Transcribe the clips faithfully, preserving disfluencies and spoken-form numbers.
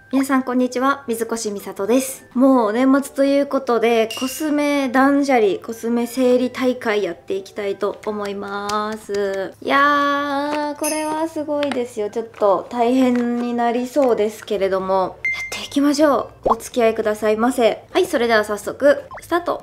皆さんこんにちは、水越美里です。もう年末ということで、コスメ断捨離、コスメ整理大会やっていきたいと思います。いやー、これはすごいですよ。ちょっと大変になりそうですけれども、やっていきましょう。お付き合いくださいませ。はい、それでは早速、スタート。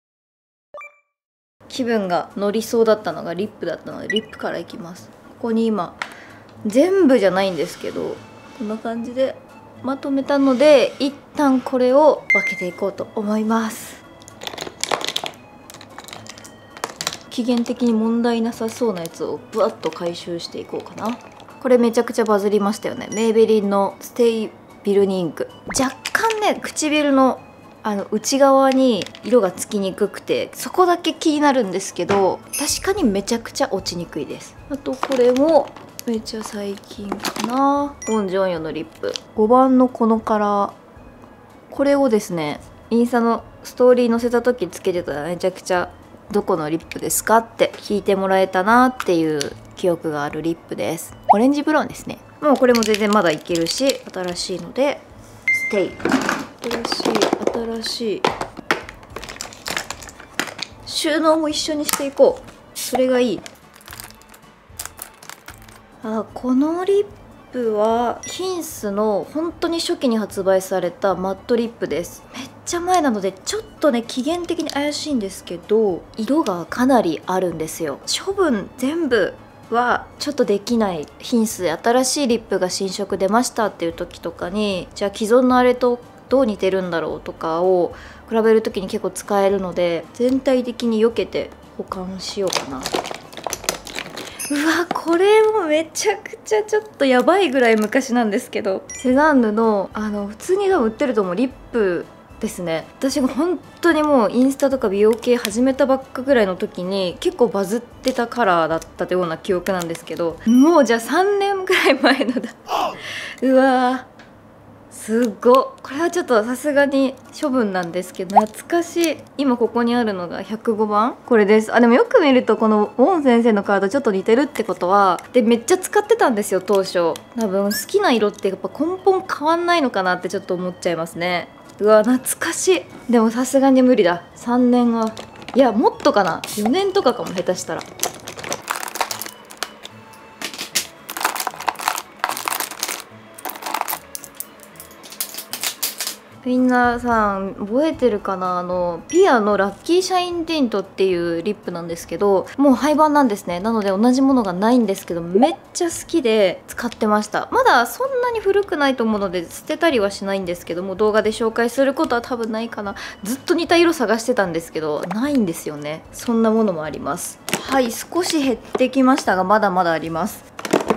気分が乗りそうだったのがリップだったので、リップからいきます。ここに今、全部じゃないんですけど、こんな感じでまとめたので、一旦これを分けていこうと思います。期限的に問題なさそうなやつをブワッと回収していこうかな。これめちゃくちゃバズりましたよね。メイベリンのステイビルニング。若干ね、唇のあの内側に色がつきにくくて、そこだけ気になるんですけど、確かにめちゃくちゃ落ちにくいです。あとこれもめっちゃ最近かな。オン・ジョンヨのリップごばんのこのカラー、これをですねインスタのストーリー載せた時つけてたら、めちゃくちゃどこのリップですかって聞いてもらえたなっていう記憶があるリップです。オレンジブラウンですね。もうこれも全然まだいけるし、新しいのでステイ。新しい新しい収納も一緒にしていこう。それがいい。あ、このリップはヒンスの本当に初期に発売されたマットリップです。めっちゃ前なのでちょっとね期限的に怪しいんですけど、色がかなりあるんですよ。処分全部はちょっとできない。ヒンスで新しいリップが新色出ましたっていう時とかに、じゃあ既存のあれとどう似てるんだろうとかを比べる時に結構使えるので、全体的に避けて保管しようかな。うわ、これもめちゃくちゃちょっとやばいぐらい昔なんですけど、セザンヌのあの普通に多分売ってると思うリップですね。私が本当にもうインスタとか美容系始めたばっかぐらいの時に結構バズってたカラーだったような記憶なんですけど、もうじゃあさんねんぐらい前のだうわー、すっごっ。これはちょっとさすがに処分なんですけど、懐かしい。今ここにあるのがひゃくごばんこれです。あ、でもよく見るとこのウォン先生のカードちょっと似てるってことはで、めっちゃ使ってたんですよ当初。多分好きな色ってやっぱ根本変わんないのかなってちょっと思っちゃいますね。うわ懐かしい。でもさすがに無理だ。さんねんは、いやもっとかな、よねんとかかも下手したら。みんなさん覚えてるかな、あのピアのラッキーシャインティントっていうリップなんですけど、もう廃盤なんですね。なので同じものがないんですけど、めっちゃ好きで使ってました。まだそんなに古くないと思うので捨てたりはしないんですけども、動画で紹介することは多分ないかな。ずっと似た色探してたんですけどないんですよね。そんなものもあります。はい、少し減ってきましたがまだまだあります。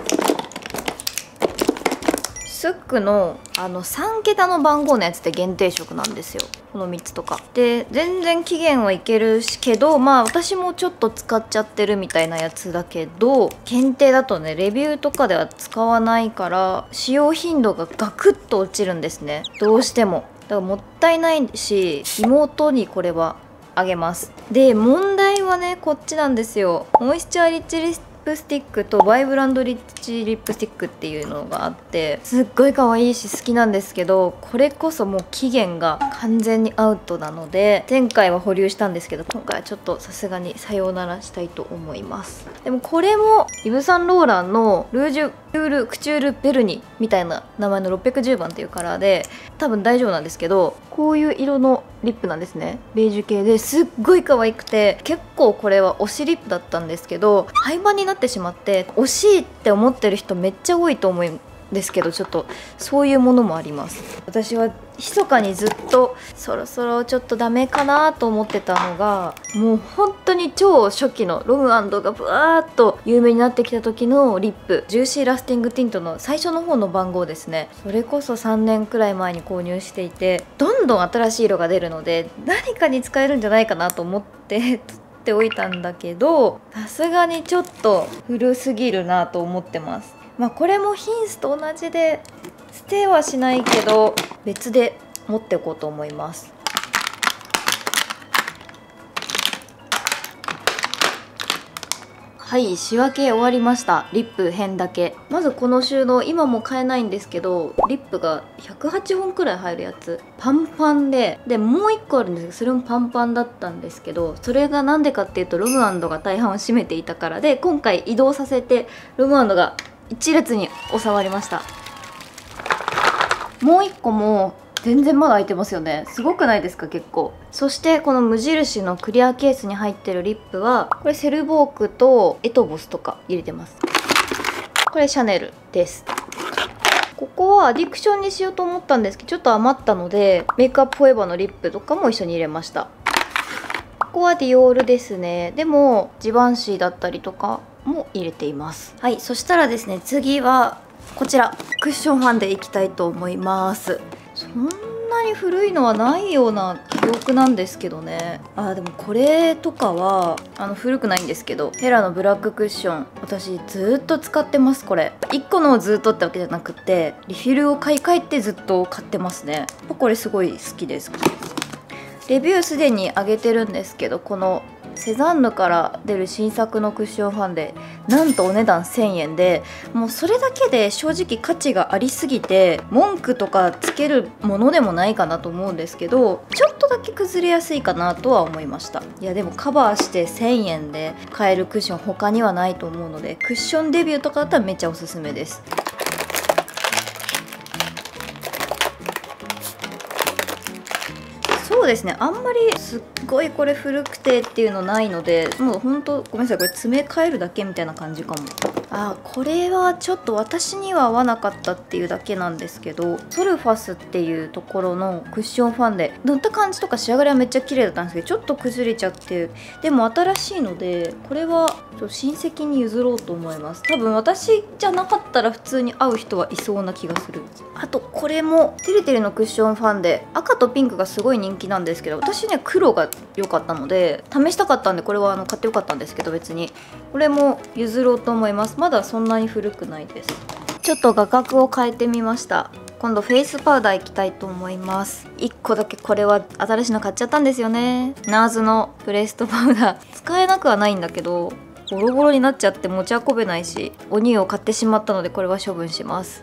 スックのあのさんけたの番号のやつって限定色なんですよ。このみっつとかで全然期限はいけるしけど、まあ私もちょっと使っちゃってるみたいなやつだけど、検定だとねレビューとかでは使わないから使用頻度がガクッと落ちるんですね、どうしても。だからもったいないし、妹にこれはあげます。で問題はねこっちなんですよ。モイスチャーリッチリスリップスティックとバイブランドリッチリップスティックっていうのがあって、すっごい可愛いし好きなんですけど、これこそもう期限が完全にアウトなので、前回は保留したんですけど今回はちょっとさすがにさようならしたいと思います。でもこれもイヴ・サンローランのルージュ・ルール・クチュール・ベルニみたいな名前のろっぴゃくじゅうばんっていうカラーで多分大丈夫なんですけど、こういう色のリップなんですね。ベージュ系ですっごい可愛くて、結構これは推しリップだったんですけど廃盤になってしまって、惜しいって思ってる人めっちゃ多いと思うんですけど、ちょっとそういうものもあります。私は密かにずっとそろそろちょっとダメかなと思ってたのが、もう本当に超初期のロム&がブワーっと有名になってきた時のリップ、ジューシーラスティングティントの最初の方の番号ですね。それこそさんねんくらい前に購入していて、どんどん新しい色が出るので何かに使えるんじゃないかなと思って取っておいたんだけど、さすがにちょっと古すぎるなと思ってます。まあこれもヒンスと同じで捨てはしないけど別で持っておこうと思います。 はい、仕分け終わりました。リップ編だけ。まずこの収納、今も買えないんですけど、リップがひゃくはちほんくらい入るやつ、パンパンで、でもういっこあるんですけど、それもパンパンだったんですけど、それがなんでかっていうとロムアンドが大半を占めていたからで、今回移動させてロムアンドが一列に収まりました。もういっこも全然まだ開いてますよね。すごくないですか？結構。そしてこの無印のクリアケースに入ってるリップは、これセルボークとエトボスとか入れてます。これシャネルです。ここはアディクションにしようと思ったんですけど、ちょっと余ったのでメイクアップフォーエバーのリップとかも一緒に入れました。ここはディオールですね。でもジバンシーだったりとかも入れています。はい、そしたらですね、次はこちらクッションファンデいきたいと思います。そんなに古いのはないような記憶なんですけどね。あーでもこれとかはあの古くないんですけど、ヘラのブラッククッション、私ずっと使ってます。これいっこのをずっとってわけじゃなくて、リフィルを買い替えてずっと買ってますね。これすごい好きです。レビューすでに上げてるんですけど、このセザンヌから出る新作のクッションファンデ、なんとお値段せんえんで、もうそれだけで正直価値がありすぎて文句とかつけるものでもないかなと思うんですけど、ちょっとだけ崩れやすいかなとは思いました。いやでもカバーしてせんえんで買えるクッション他にはないと思うので、クッションデビューとかだったらめっちゃおすすめです。そうですね、あんまりすっごいこれ古くてっていうのないので、もうほんとごめんなさい、これ詰め替えるだけみたいな感じかも。あ、これはちょっと私には合わなかったっていうだけなんですけど、ソルファスっていうところのクッションファンデ、塗った感じとか仕上がりはめっちゃ綺麗だったんですけど、ちょっと崩れちゃって、でも新しいのでこれはちょっと親戚に譲ろうと思います。多分私じゃなかったら普通に合う人はいそうな気がする。あとこれもてるてるのクッションファンデ、赤とピンクがすごい人気なんですけど、私ね黒が良かったので試したかったんで、これはあの買ってよかったんですけど、別にこれも譲ろうと思います。まだそんなに古くないです。ちょっと画角を変えてみました。今度フェイスパウダーいきたいと思います。いっこだけこれは新しいの買っちゃったんですよね。ナーズのプレストパウダー使えなくはないんだけど、ボロボロになっちゃって持ち運べないし、お乳を買ってしまったのでこれは処分します。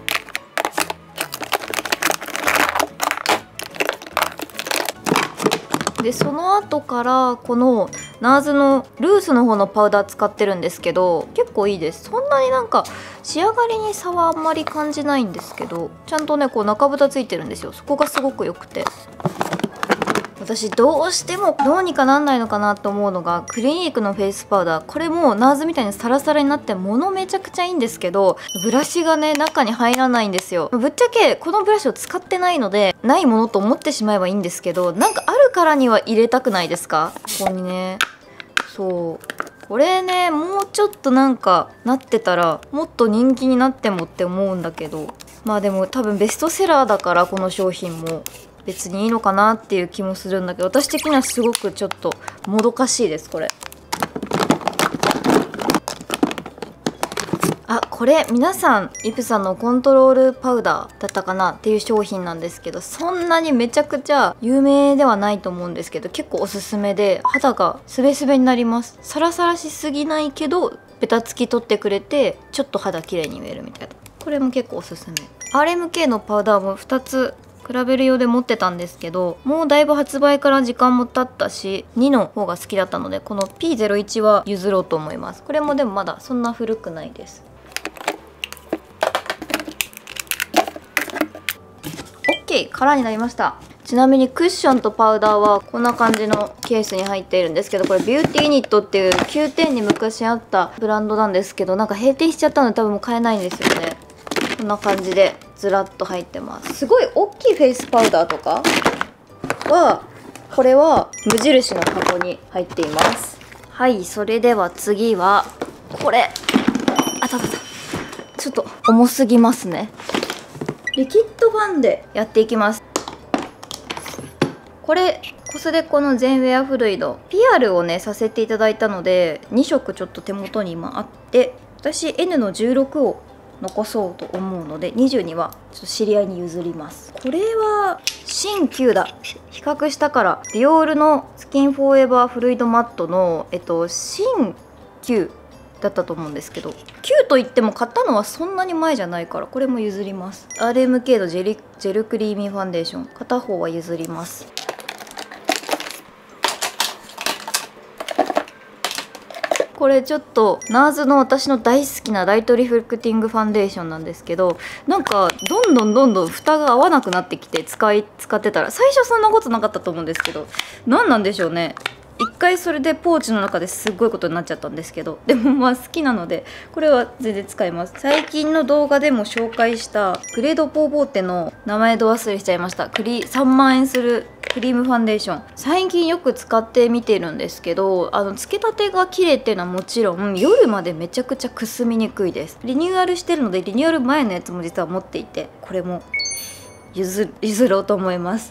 でその後からこのナーズのルースの方のパウダー使ってるんですけど、結構いいです。そんなになんか仕上がりに差はあんまり感じないんですけど、ちゃんとねこう中蓋ついてるんですよ。そこがすごく良くて、私どうしてもどうにかなんないのかなと思うのがクリニックのフェイスパウダー。これもナーズみたいにサラサラになって物めちゃくちゃいいんですけど、ブラシがね中に入らないんですよ。ぶっちゃけこのブラシを使ってないのでないものと思ってしまえばいいんですけど、なんかあるからには入れたくないですか？ここにね、そうこれねもうちょっとなんかなってたらもっと人気になってもって思うんだけど、まあでも多分ベストセラーだからこの商品も別にいいのかなっていう気もするんだけど、私的にはすごくちょっともどかしいですこれ。あ、これ皆さんイプさんのコントロールパウダーだったかなっていう商品なんですけど、そんなにめちゃくちゃ有名ではないと思うんですけど、結構おすすめで肌がスベスベになります。サラサラしすぎないけどベタつき取ってくれてちょっと肌綺麗に見えるみたいな、これも結構おすすめ。 アールエムケー のパウダーもふたつ比べる用で持ってたんですけど、もうだいぶ発売から時間も経ったしにの方が好きだったので、この ピーゼロいち は譲ろうと思います。これもでもまだそんな古くないです。 OK、 空になりました。ちなみにクッションとパウダーはこんな感じのケースに入っているんですけど、これビューティーニットっていうきゅうてんに昔あったブランドなんですけど、なんか閉店しちゃったので多分もう買えないんですよね。こんな感じでずらっと入ってます。すごい大きいフェイスパウダーとかはこれは無印の箱に入っています。はい、それでは次はこれ、あたたた、ちょっと重すぎますね。リキッドファンデやっていきます。これコスデコの全ウェアフルイド ピーアール をねさせていただいたのでにしょくちょっと手元に今あって、私 エヌ のじゅうろくを残そうと思うのでにじゅうにはちょっと知り合いに譲ります。これは新旧だ。比較したから、ディオールのスキンフォーエバーフルイドマットのえっと新旧だったと思うんですけど、キューといっても買ったのはそんなに前じゃないから、これも譲ります。 アールエムケー のジェリジェルクリーミーファンデーション、片方は譲ります。これちょっとナーズの私の大好きなライトリフレクティングファンデーションなんですけど、なんかどんどんどんどん蓋が合わなくなってきて、使い使ってたら、最初そんなことなかったと思うんですけど、何なんでしょうね。一回それでポーチの中ですっごいことになっちゃったんですけど、でもまあ好きなのでこれは全然使います。最近の動画でも紹介したグレードポーボーテの名前ど忘れしちゃいました、クリさんまんえんするクリームファンデーション、最近よく使ってみてるんですけど、あのつけたてが綺麗っていうのはもちろん、夜までめちゃくちゃくすみにくいです。リニューアルしてるので、リニューアル前のやつも実は持っていて、これも譲譲ろうと思います。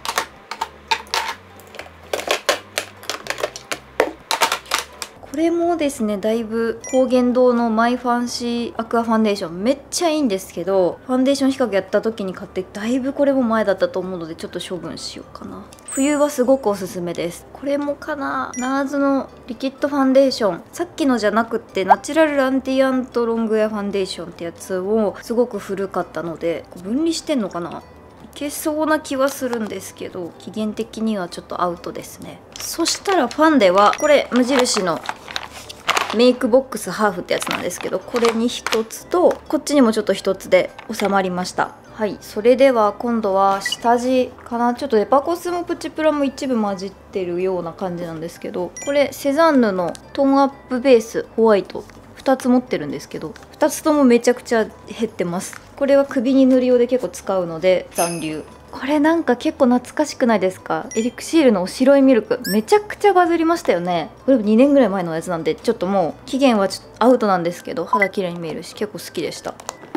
これもですね、だいぶ高原堂のマイファンシーアクアファンデーションめっちゃいいんですけど、ファンデーション比較やった時に買って、だいぶこれも前だったと思うのでちょっと処分しようかな。冬はすごくおすすめです。これもかな、ナーズのリキッドファンデーション、さっきのじゃなくてナチュラルランティアントロングエアファンデーションってやつを、すごく古かったので分離してんのかな、いけそうな気はするんですけど、期限的にはちょっとアウトですね。そしたらファンデはこれ無印のメイクボックスハーフってやつなんですけど、これにひとつとこっちにもちょっとひとつで収まりました。はい、それでは今度は下地かな。ちょっとデパコスもプチプラも一部混じってるような感じなんですけど、これセザンヌのトーンアップベースホワイトふたつ持ってるんですけど、ふたつともめちゃくちゃ減ってます。これは首に塗る用で結構使うので残留。これなんか結構懐かしくないですか？エリクシールの白いミルク、めちゃくちゃバズりましたよね。これもにねんぐらい前のやつなんで、ちょっともう期限はちょっとアウトなんですけど、肌綺麗に見えるし結構好きでした。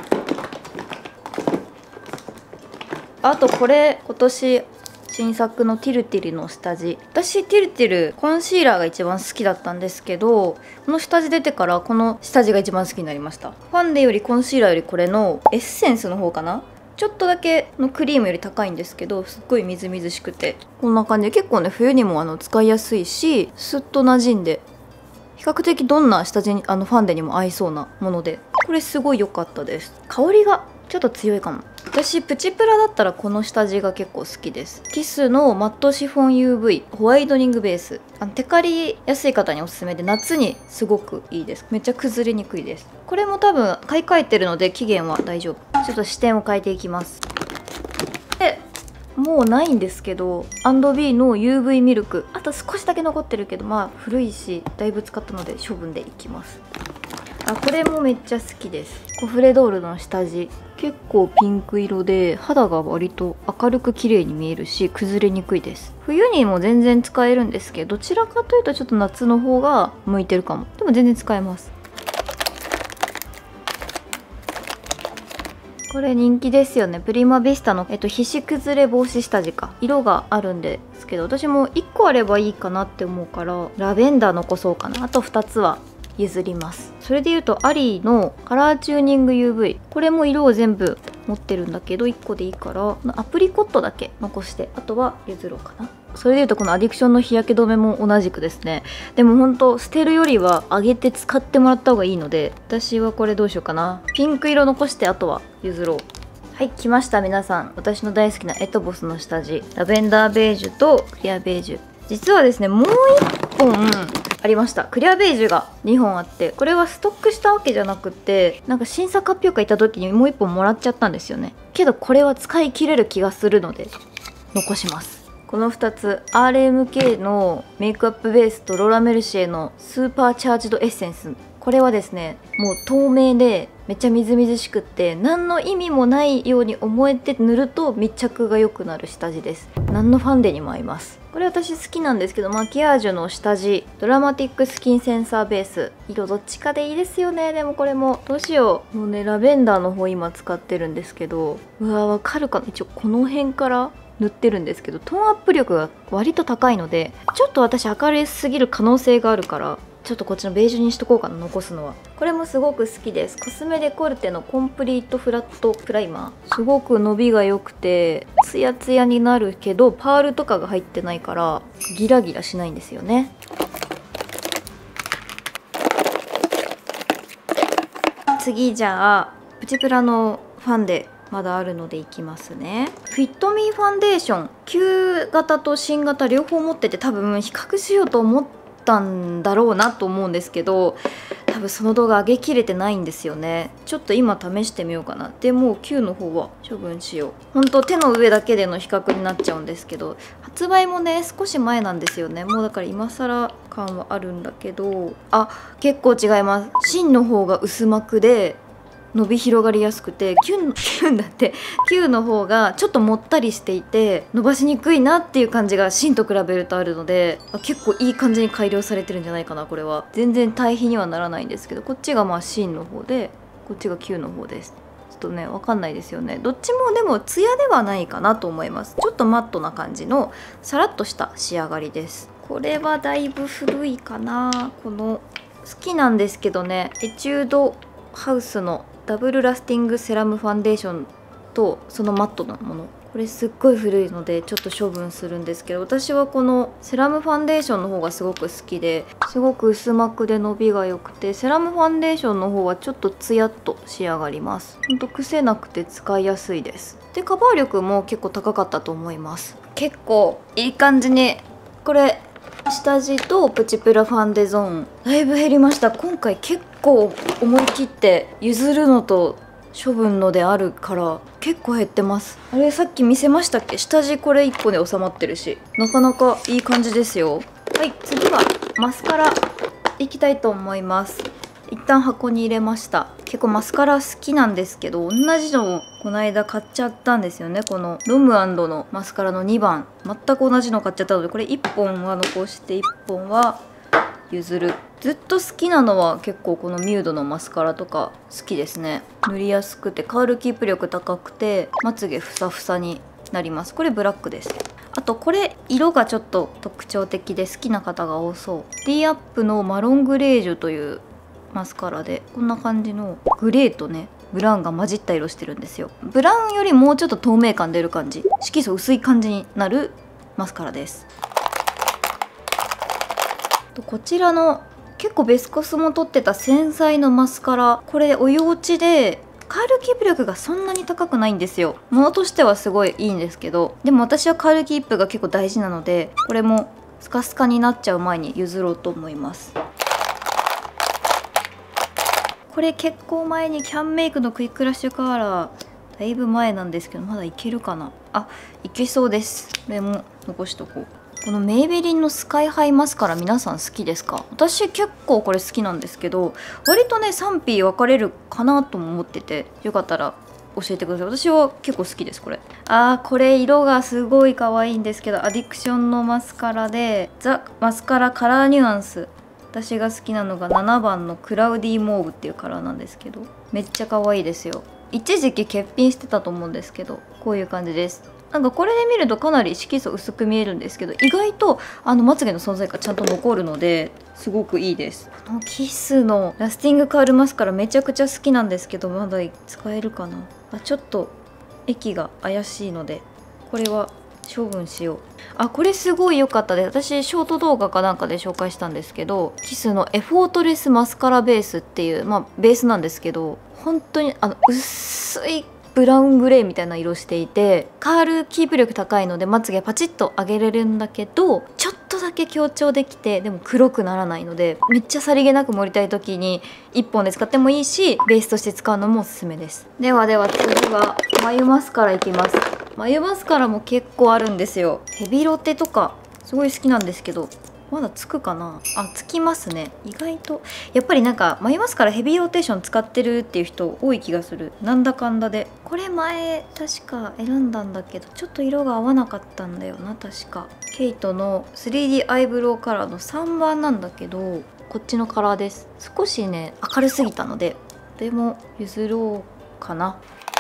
あとこれ今年新作のティルティルの下地、私ティルティルコンシーラーが一番好きだったんですけど、この下地出てからこの下地が一番好きになりました。ファンデよりコンシーラーよりこれのエッセンスの方かな、ちょっとだけのクリームより高いんですけど、すっごいみずみずしくて、こんな感じで結構ね冬にもあの使いやすいし、スッと馴染んで比較的どんな下地にあのファンデにも合いそうなもので、これすごい良かったです。香りがちょっと強いかも。私プチプラだったらこの下地が結構好きです。キスのマットシフォン ユーブイ ホワイトニングベース、あのテカりやすい方におすすめで、夏にすごくいいです。めっちゃ崩れにくいです。これも多分買い替えてるので期限は大丈夫。ちょっと視点を変えていきます。でもうないんですけど、アンドビー の ユーブイ ミルク、あと少しだけ残ってるけど、まあ古いしだいぶ使ったので処分でいきます。あ、これもめっちゃ好きです。コフレドールの下地、結構ピンク色で肌が割と明るく綺麗に見えるし崩れにくいです。冬にも全然使えるんですけど、どちらかというとちょっと夏の方が向いてるかも。でも全然使えます。これ人気ですよね。プリマヴィスタの、えっと、皮脂崩れ防止下地か。色があるんですけど、私もいっこあればいいかなって思うからラベンダー残そうかな。あとふたつは譲ります。それでいうとアリーのカラーチューニング ユーブイ、 これも色を全部持ってるんだけどいっこでいいから、アプリコットだけ残してあとは譲ろうかな。それでいうとこのアディクションの日焼け止めも同じくですね。でもほんと捨てるよりはあげて使ってもらった方がいいので、私はこれどうしようかな。ピンク色残してあとは譲ろう。はい、来ました皆さん。私の大好きなエトボスの下地、ラベンダーベージュとクリアベージュ。実はですねもういっぽんありました。クリアベージュがにほんあって、これはストックしたわけじゃなくて、なんか審査発表会行った時にもういっぽんもらっちゃったんですよね。けどこれは使い切れる気がするので残します。このふたつ アールエムケー のメイクアップベースとローラメルシエのスーパーチャージドエッセンス、これはですねもう透明でめっちゃみずみずしくって何の意味もないように思えて塗ると密着が良くなる下地です。何のファンデにも合います。これ私好きなんですけど、マキアージュの下地ドラマティックスキンセンサーベース、色どっちかでいいですよね。でもこれもどうしよう。もうねラベンダーの方今使ってるんですけど、うわわかるかな。一応この辺から塗ってるんですけど、トーンアップ力が割と高いのでちょっと私明るすぎる可能性があるから、ちょっとこっちのベージュにしとこうかな。残すのはこれもすごく好きです。コスメデコルテのコンプリートフラットプライマー、すごく伸びが良くてツヤツヤになるけどパールとかが入ってないからギラギラしないんですよね。 次じゃあプチプラのファンデまだあるのでいきますね。フィットミーファンデーション旧型と新型両方持ってて、多分比較しようと思ったんだろうなと思うんですけど、多分その動画上げきれてないんですよね。ちょっと今試してみようかな。でもう旧の方は処分しよう。ほんと手の上だけでの比較になっちゃうんですけど、発売もね少し前なんですよね。もうだから今更感はあるんだけど、あ、結構違います。芯の方が薄膜で伸び広がりやすくて、キュンキュンだってキューの方がちょっともったりしていて伸ばしにくいなっていう感じが芯と比べるとあるので、あ、結構いい感じに改良されてるんじゃないかな。これは全然対比にはならないんですけど、こっちがまあ芯の方でこっちがキューの方です。ちょっとねわかんないですよね。どっちもでもツヤではないかなと思います。ちょっとマットな感じのさらっとした仕上がりです。これはだいぶ古いかな。この好きなんですけどね、エチュードハウスのダブルラスティングセラムファンデーションとそのマットなもの、これすっごい古いのでちょっと処分するんですけど、私はこのセラムファンデーションの方がすごく好きで、すごく薄膜で伸びが良くて、セラムファンデーションの方はちょっとツヤっと仕上がります。ほんと癖なくて使いやすいです。でカバー力も結構高かったと思います。結構いい感じに、これ下地とプチプラファンデゾーンだいぶ減りました。今回結構思い切って譲るのと処分のであるから結構減ってます。あれさっき見せましたっけ、下地これいっこで収まってるし、なかなかいい感じですよ。はい、次はマスカラいきたいと思います。一旦箱に入れました。結構マスカラ好きなんですけど、同じのをこの間買っちゃったんですよね。このロム&のマスカラのにばん、全く同じの買っちゃったので、これいっぽんは残していっぽんは譲る。ずっと好きなのは結構このミュードのマスカラとか好きですね。塗りやすくてカールキープ力高くてまつげふさふさになります。これブラックです。あとこれ色がちょっと特徴的で好きな方が多そう。 D アップのマロングレージュというマスカラで、こんな感じのグレーとねブラウンが混じった色してるんですよ。ブラウンよりもうちょっと透明感出る感じ、色素薄い感じになるマスカラです。こちらの結構ベスコスも取ってた繊細のマスカラ、これお湯落ちでカールキープ力がそんなに高くないんですよ。ものとしてはすごいいいんですけど、でも私はカールキープが結構大事なので、これもスカスカになっちゃう前に譲ろうと思います。これ結構前にキャンメイクのクイックラッシュカーラー、だいぶ前なんですけどまだいけるかな。あ、いけそうです。これも残しとこう。このメイベリンのスカイハイマスカラ皆さん好きですか？私結構これ好きなんですけど、割とね賛否分かれるかなとも思ってて、よかったら教えてください。私は結構好きですこれ。あー、これ色がすごい可愛いんですけど、アディクションのマスカラでザ・マスカラカラーニュアンス、私が好きなのがななばんのクラウディーモーブっていうカラーなんですけど、めっちゃ可愛いですよ。一時期欠品してたと思うんですけど、こういう感じです。なんかこれで見るとかなり色素薄く見えるんですけど、意外とあのまつげの存在感ちゃんと残るのですごくいいです。このキスのラスティングカールマスカラめちゃくちゃ好きなんですけど、まだ使えるかなあ。ちょっと液が怪しいのでこれは処分しよう。あ、これすごい良かったです。私ショート動画かなんかで紹介したんですけど、キスのエフォートレスマスカラベースっていう、まあベースなんですけど、本当にあの薄いブラウングレーみたいな色していて、カールキープ力高いのでまつげパチッと上げれるんだけど、ちょっとだけ強調できてでも黒くならないので、めっちゃさりげなく盛りたい時にいっぽんで使ってもいいし、ベースとして使うのもおすすめです。ではでは次は眉マスカラいきます。眉マスカラも結構あるんですよ。ヘビロテとかすごい好きなんですけど、まだつくかなあ、つきますね。意外とやっぱりなんか眉マスカラヘビーローテーション使ってるっていう人多い気がする、なんだかんだで。これ前確か選んだんだけどちょっと色が合わなかったんだよな確か。ケイトの スリーディー アイブロウカラーのさんばんなんだけど、こっちのカラーです。少しね明るすぎたのででも譲ろうかな。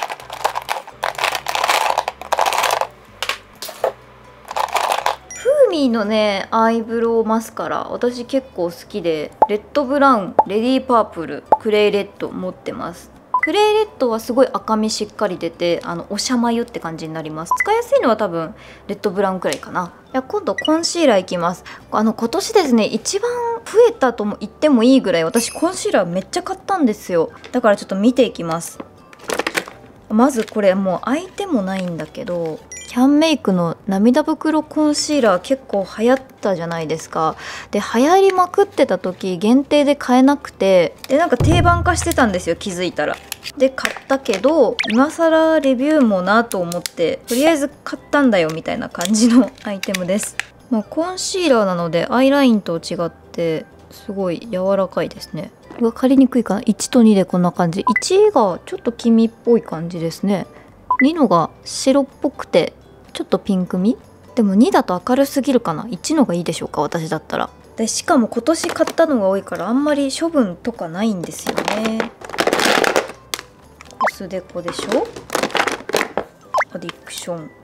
フーミーのねアイブロウマスカラ私結構好きで、レッドブラウン、レディーパープル、クレイレッド持ってます。クレイレッドはすごい赤みしっかり出て、あのおしゃ眉って感じになります。使いやすいのは多分レッドブラウンくらいかな。いや今度コンシーラーいきます。あの今年ですね一番増えたとも言ってもいいぐらい私コンシーラーめっちゃ買ったんですよ。だからちょっと見ていきます。まずこれもう開いてもないんだけど、キャンメイクの涙袋コンシーラー結構流行ったじゃないですか。で流行りまくってた時限定で買えなくて、でなんか定番化してたんですよ、気づいたら。で買ったけど今更レビューもなと思ってとりあえず買ったんだよみたいな感じのアイテムです。まあ、コンシーラーなのでアイラインと違ってすごい柔らかいですね。これが借りにくいかな。いちとにでこんな感じ。いちがちょっと黄身っぽい感じですね。にのが白っぽくてちょっとピンクみ。でもにだと明るすぎるかな。いちのがいいでしょうか、私だったら。でしかも今年買ったのが多いからあんまり処分とかないんですよね。コスデコでしょ、アディクション、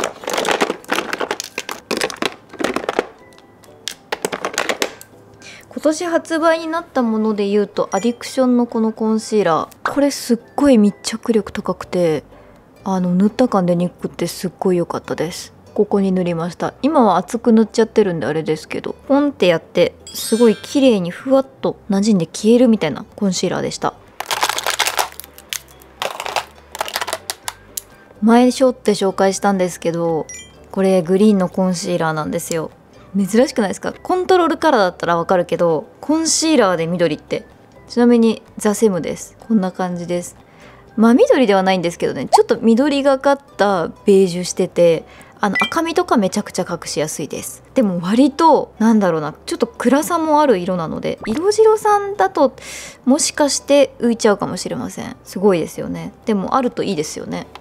今年発売になったもので言うとアディクションのこのコンシーラー、これすっごい密着力高くて、あの塗った感出にくくてすっごい良かったです。ここに塗りました。今は厚く塗っちゃってるんであれですけど、ポンってやってすごい綺麗にふわっと馴染んで消えるみたいなコンシーラーでした。前ショーって紹介したんですけど、これグリーンのコンシーラーなんですよ。珍しくないですか？コントロールカラーだったらわかるけど、コンシーラーで緑って。ちなみにザ・セムです。こんな感じです。まあ緑ではないんですけどね、ちょっと緑がかったベージュしてて、あの赤みとかめちゃくちゃ隠しやすいです。でも割となんだろうな、ちょっと暗さもある色なので、色白さんだともしかして浮いちゃうかもしれません。すごいですよね。でもあるといいですよね。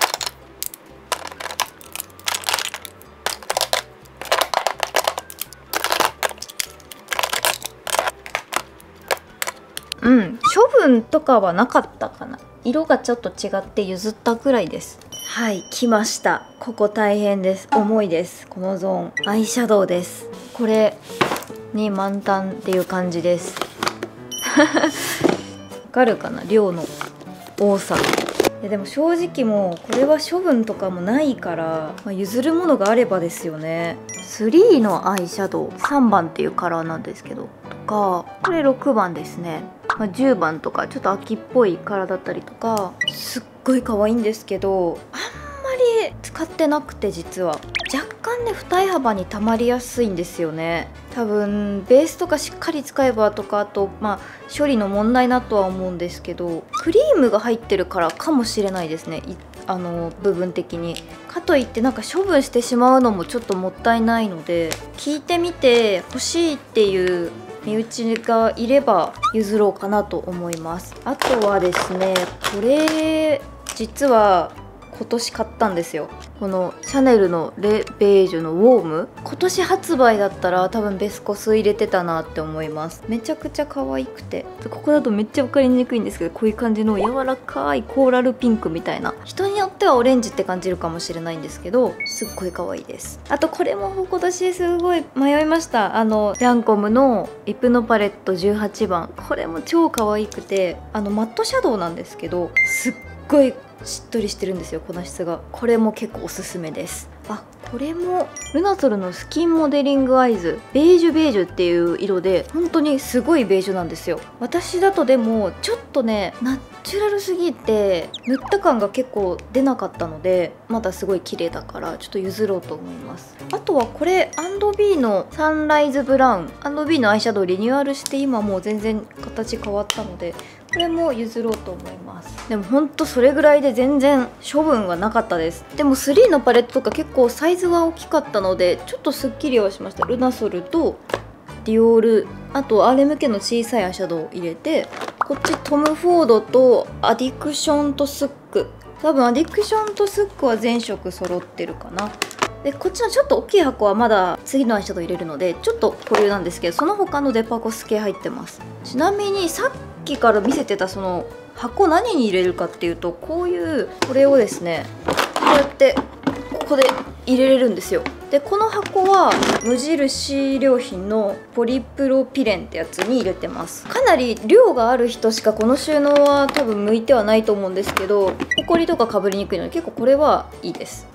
うん、処分とかはなかったかな。色がちょっと違って譲ったくらいです。はい、来ました。ここ大変です。重いです。このゾーンアイシャドウです。これに満タンっていう感じです。わかるかな、量の多さ。いやでも正直もうこれは処分とかもないから、まあ、譲るものがあればですよね。スリーのアイシャドウさんばんっていうカラーなんですけどとか、これろくばんですね。まあ、じゅうばんとかちょっと秋っぽいカラーだったりとか、すっごい可愛いんですけど、あんまり使ってなくて、実は若干ね二重幅に溜まりやすいんですよね。多分ベースとかしっかり使えばとか、あとまあ処理の問題なとは思うんですけど、クリームが入ってるからかもしれないですね、あの部分的に。かといってなんか処分してしまうのもちょっともったいないので、聞いてみて欲しいっていう身内がいれば譲ろうかなと思います。あとはですね、これ実は今年買ったんですよ。このシャネルのレベージュのウォーム、今年発売だったら多分ベスコス入れてたなって思います。めちゃくちゃ可愛くて、ここだとめっちゃ分かりにくいんですけど、こういう感じの柔らかいコーラルピンクみたいな、人によってはオレンジって感じるかもしれないんですけど、すっごい可愛いです。あとこれも今年すごい迷いました。あのランコムのリップのパレットじゅうはちばん、これも超可愛くて、あのマットシャドウなんですけど、すっごいしっとりしてるんですよ、粉質が。これも結構おすすめです。あ、これもルナソルのスキンモデリングアイズベージュベージュっていう色で、本当にすごいベージュなんですよ。私だとでもちょっとねナチュラルすぎて塗った感が結構出なかったので、まだすごい綺麗だからちょっと譲ろうと思います。あとはこれ アンドビー のサンライズブラウン、 アンドビー のアイシャドウリニューアルして今もう全然形変わったので、これも譲ろうと思います。でもほんとそれぐらいで全然処分はなかったです。でもスリーのパレットとか結構サイズは大きかったのでちょっとすっきりはしました。ルナソルとディオール、あと アールエムケー の小さいアイシャドウを入れて、こっちトム・フォードとアディクションとスック、多分アディクションとスックは全色揃ってるかな。でこっちのちょっと大きい箱はまだ次のアイシャドウ入れるのでちょっと保留なんですけど、その他のデパコス系入ってます。ちなみにさっきから見せてたその箱、何に入れるかっていうと、こういうこれをですねこうやってここで入れれるんですよ。でこの箱は無印良品のポリプロピレンってやつに入れてます。かなり量がある人しかこの収納は多分向いてはないと思うんですけど、ホコリとかかぶりにくいので結構これはいいです。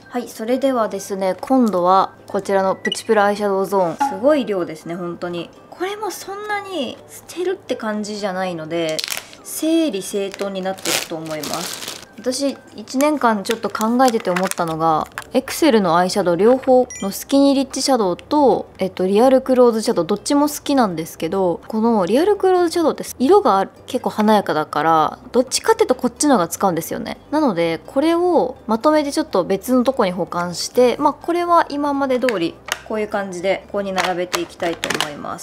はい、それではですね、今度はこちらのプチプラアイシャドウゾーン、すごい量ですね。本当にこれもそんなに捨てるって感じじゃないので、整理整頓になっていくと思います。私いちねんかんちょっと考えてて思ったのが、エクセルのアイシャドウ両方のスキニーリッチシャドウと、えっと、リアルクローズシャドウどっちも好きなんですけど、このリアルクローズシャドウって色が結構華やかだから、どっちかっていうとこっちの方が使うんですよね。なのでこれをまとめてちょっと別のとこに保管して、まあこれは今まで通りこういう感じでここに並べていきたいと思います。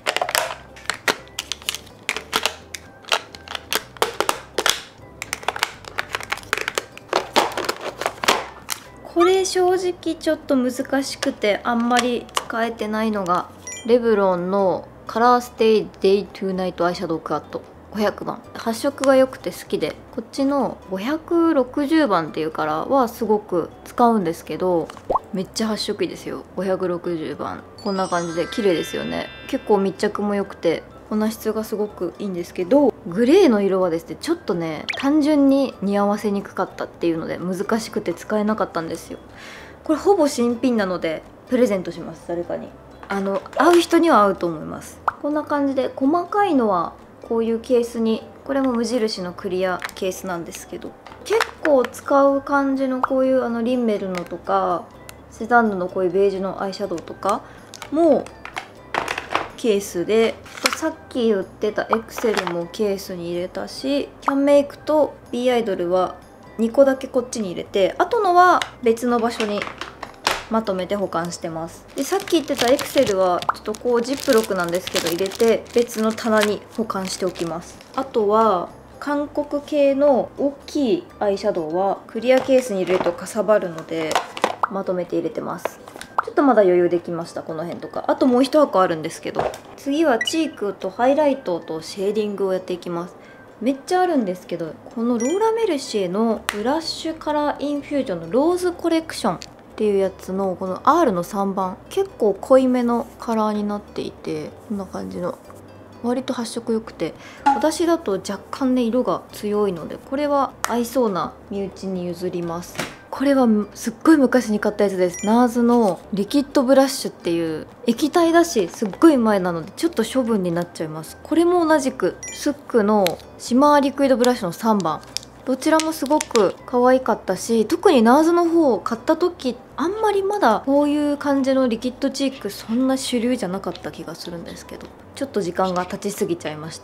これ正直ちょっと難しくてあんまり使えてないのが、レブロンのカラーステイデイトゥーナイトアイシャドウクワッドごひゃくばん、発色が良くて好きで、こっちのごひゃくろくじゅうばんっていうカラーはすごく使うんですけど、めっちゃ発色いいですよ。ごひゃくろくじゅうばんこんな感じで綺麗ですよね。結構密着も良くてこんな質がすごくいいんですけど、グレーの色はですねちょっとね単純に似合わせにくかったっていうので難しくて使えなかったんですよ。これほぼ新品なのでプレゼントします。誰かにあの合う人には合うと思います。こんな感じで細かいのはこういうケースに、これも無印のクリアケースなんですけど、結構使う感じのこういうあのリンメルのとかセザンヌのこういうベージュのアイシャドウとかもケースで、さっき言ってたエクセルもケースに入れたし、キャンメイクと B アイドルはにこだけこっちに入れて、あとのは別の場所にまとめて保管してます。でさっき言ってたエクセルはちょっとこうジップロックなんですけど入れて別の棚に保管しておきます。あとは韓国系の大きいアイシャドウはクリアケースに入れるとかさばるのでまとめて入れてます。ちょっとまだ余裕できました。この辺とかあともう一箱あるんですけど、次はチークとハイライトとシェーディングをやっていきます。めっちゃあるんですけど、このローラ・メルシエのブラッシュカラーインフュージョンのローズコレクションっていうやつのこの アール のさんばん、結構濃いめのカラーになっていて、こんな感じの割と発色良くて、私だと若干ね色が強いのでこれは合いそうな身内に譲ります。これはすっごい昔に買ったやつです。ナーズのリキッドブラッシュっていう液体だしすっごい前なのでちょっと処分になっちゃいます。これも同じくスックのシマーリクイドブラッシュのさんばん、どちらもすごく可愛かったし、特にナーズの方を買った時あんまりまだこういう感じのリキッドチークそんな主流じゃなかった気がするんですけど、ちょっと時間が経ちすぎちゃいました。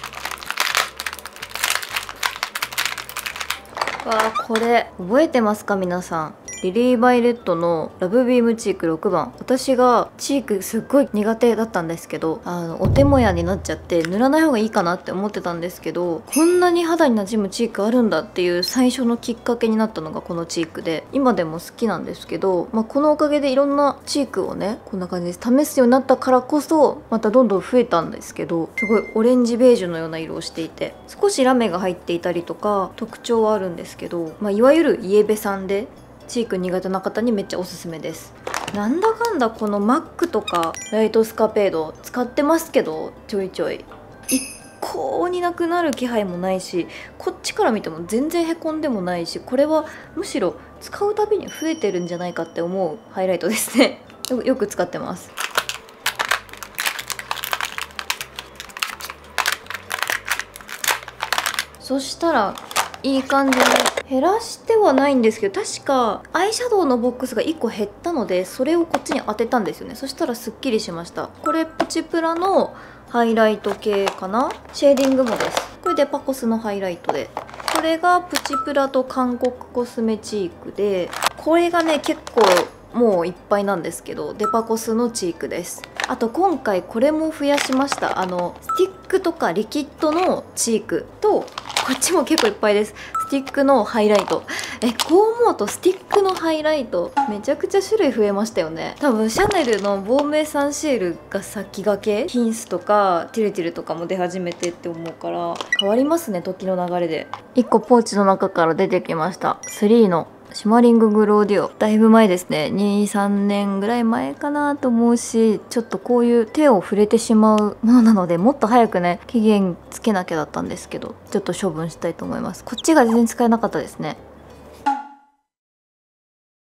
わあ、これ覚えてますか皆さん。リリー・バイレットのラブビームチークろくばん、私がチークすっごい苦手だったんですけど、あのお手もやになっちゃって塗らない方がいいかなって思ってたんですけど、こんなに肌に馴染むチークあるんだっていう最初のきっかけになったのがこのチークで、今でも好きなんですけど、まあ、このおかげでいろんなチークをねこんな感じで試すようになったからこそまたどんどん増えたんですけど、すごいオレンジベージュのような色をしていて少しラメが入っていたりとか特徴はあるんですけど、まあ、いわゆるイエベさんでチーク苦手な方にめっちゃおすすめです。なんだかんだこのマックとかライトスカペード使ってますけど、ちょいちょい一向になくなる気配もないし、こっちから見ても全然へこんでもないし、これはむしろ使うたびに増えてるんじゃないかって思うハイライトですね。よ, よく使ってます。そしたらいい感じに減らしてはないんですけど、確かアイシャドウのボックスがいっこ減ったのでそれをこっちに当てたんですよね。そしたらすっきりしました。これプチプラのハイライト系かな。シェーディングもです。これデパコスのハイライトで、これがプチプラと韓国コスメチークで、これがね結構もういっぱいなんですけどデパコスのチークです。あと今回これも増やしました。あのスティックとかリキッドのチークと、こっちも結構いっぱいです。スティックのハイライト。えこう思うとスティックのハイライトめちゃくちゃ種類増えましたよね。多分シャネルのボーメイサンシェールが先駆け、ヒンスとかティルティルとかも出始めてって思うから変わりますね、時の流れで。いっこポーチの中から出てきました。スリーのシマリンググローディオ。だいぶ前ですね。にさんねんぐらい前かなと思うし、ちょっとこういう手を触れてしまうものなのでもっと早くね期限つけなきゃだったんですけど、ちょっと処分したいと思います。こっちが全然使えなかったですね。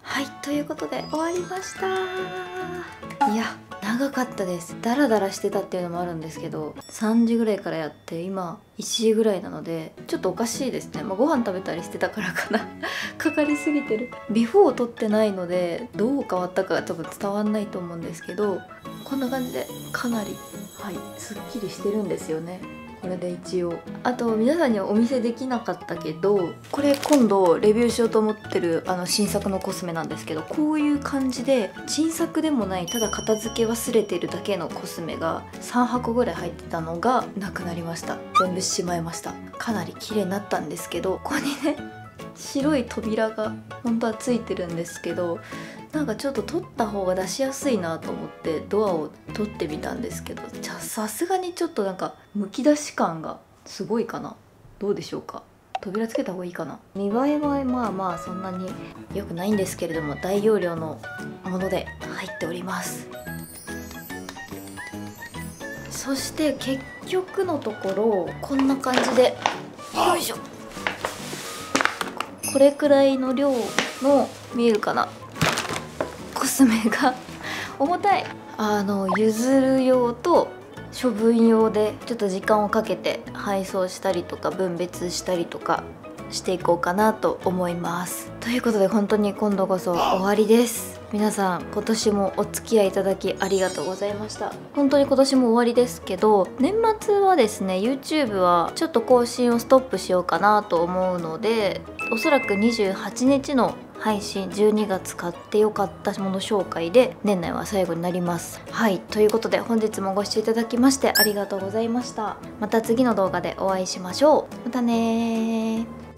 はい、ということで終わりました。いや長かったです。ダラダラしてたっていうのもあるんですけど、さんじぐらいからやって今いちじぐらいなのでちょっとおかしいですね。まあ、ご飯食べたりしてたからかなかかりすぎてる。ビフォーを撮ってないのでどう変わったかが多分伝わんないと思うんですけど、こんな感じでかなりはいすっきりしてるんですよね。これで一応あと皆さんにはお見せできなかったけど、これ今度レビューしようと思ってるあの新作のコスメなんですけど、こういう感じで新作でもない、ただ片付け忘れてるだけのコスメがさんはこぐらい入ってたのがなくなりました。全部しまいました。かなり綺麗になったんですけど、ここにね白い扉が本当はついてるんですけど、なんかちょっと取った方が出しやすいなと思ってドアを取ってみたんですけど、じゃあさすがにちょっとなんかむき出し感がすごいかな。どうでしょうか。扉つけた方がいいかな。見栄えはまあまあそんなに良くないんですけれども、大容量のもので入っております。そして結局のところこんな感じで、よいしょ、これくらいの量の見えるかな、コスメが重たい。あの譲る用と処分用でちょっと時間をかけて配送したりとか分別したりとかしていこうかなと思います。ということで本当に今度こそ終わりです。皆さん今年もお付き合いいただきありがとうございました。本当に今年も終わりですけど、年末はですね YouTube はちょっと更新をストップしようかなと思うので、おそらくにじゅうはちにちの配信じゅうにがつ買ってよかったもの紹介で年内は最後になります。はい、ということで本日もご視聴いただきましてありがとうございました。また次の動画でお会いしましょう。またねー。